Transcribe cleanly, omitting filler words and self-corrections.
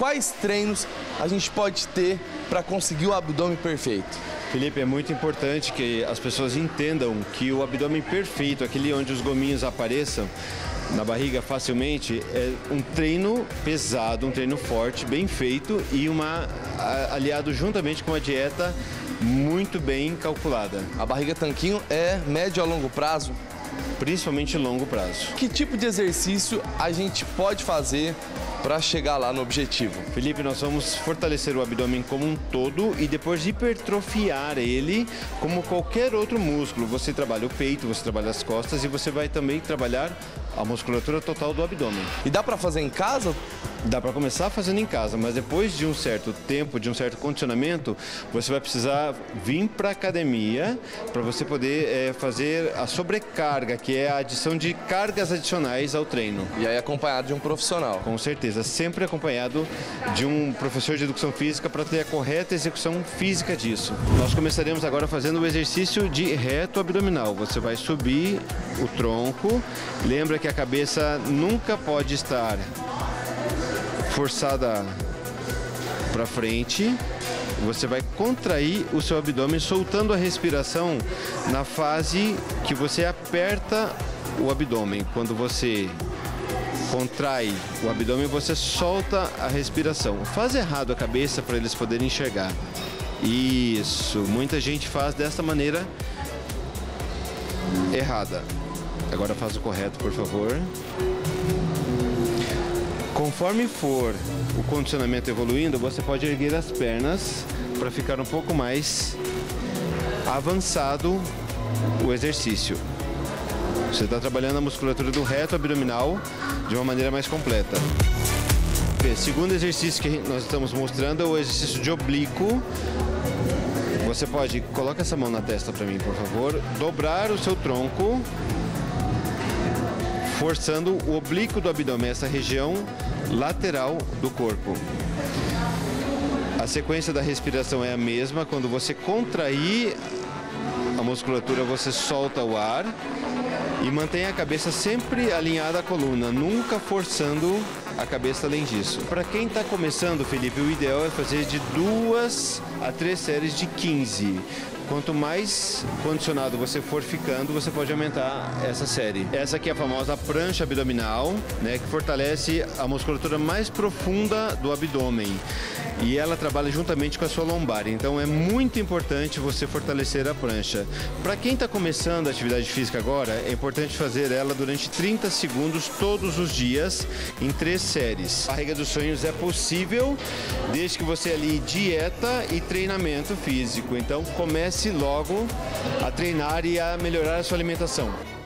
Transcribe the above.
quais treinos a gente pode ter para conseguir o abdômen perfeito? Felipe, é muito importante que as pessoas entendam que o abdômen perfeito, aquele onde os gominhos apareçam na barriga facilmente, é um treino pesado, um treino forte, bem feito e aliado juntamente com uma dieta muito bem calculada. A barriga tanquinho é médio a longo prazo? Principalmente longo prazo. Que tipo de exercício a gente pode fazer para chegar lá no objetivo? Felipe, nós vamos fortalecer o abdômen como um todo e depois hipertrofiar ele como qualquer outro músculo. Você trabalha o peito, você trabalha as costas e você vai também trabalhar a musculatura total do abdômen. E dá para fazer em casa? Dá para começar fazendo em casa, mas depois de um certo tempo, de um certo condicionamento, você vai precisar vir para a academia para você poder fazer a sobrecarga, que é a adição de cargas adicionais ao treino. E aí acompanhado de um profissional? Com certeza, sempre acompanhado de um professor de educação física para ter a correta execução física disso. Nós começaremos agora fazendo o exercício de reto abdominal. Você vai subir o tronco, lembra que a cabeça nunca pode estar forçada para frente. Você vai contrair o seu abdômen soltando a respiração na fase que você aperta o abdômen. Quando você contrai o abdômen, você solta a respiração. Faz errado a cabeça para eles poderem enxergar. Isso, muita gente faz dessa maneira errada. Agora faz o correto, por favor. Conforme for o condicionamento evoluindo, você pode erguer as pernas para ficar um pouco mais avançado o exercício. Você está trabalhando a musculatura do reto abdominal de uma maneira mais completa. O segundo exercício que nós estamos mostrando é o exercício de oblíquo. Você pode, coloca essa mão na testa para mim, por favor, dobrar o seu tronco, forçando o oblíquo do abdômen, essa região lateral do corpo. A sequência da respiração é a mesma. Quando você contrair a musculatura, você solta o ar e mantém a cabeça sempre alinhada à coluna, nunca forçando a cabeça além disso. Para quem está começando, Felipe, o ideal é fazer de 2 a 3 séries de 15. Quanto mais condicionado você for ficando, você pode aumentar essa série. Essa aqui é a famosa prancha abdominal, né, que fortalece a musculatura mais profunda do abdômen. E ela trabalha juntamente com a sua lombar. Então é muito importante você fortalecer a prancha. Para quem está começando a atividade física agora, é importante fazer ela durante 30 segundos todos os dias, em 3 séries. A barriga dos sonhos é possível desde que você alie dieta e treinamento físico. Então comece logo a treinar e a melhorar a sua alimentação.